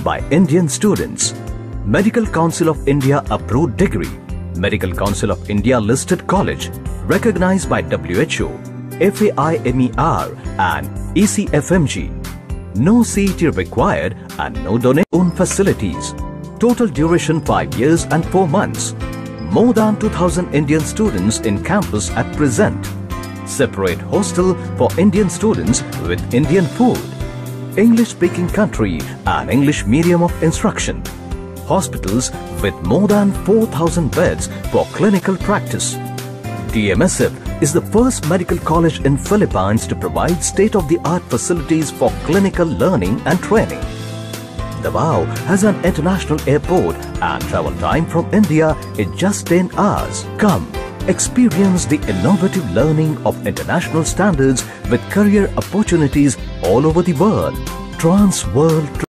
by Indian students. Medical Council of India approved degree. Medical Council of India listed college. Recognized by WHO, FAIMER and ECFMG. No CET required and no donation facilities. Total duration 5 years and 4 months. More than 2,000 Indian students in campus at present. Separate hostel for Indian students with Indian food. English-speaking country and English medium of instruction. Hospitals with more than 4,000 beds for clinical practice. DMSF is the first medical college in Philippines to provide state-of-the-art facilities for clinical learning and training. Davao has an international airport and travel time from India is just 10 hours. Come, experience the innovative learning of international standards with career opportunities all over the world. Trans World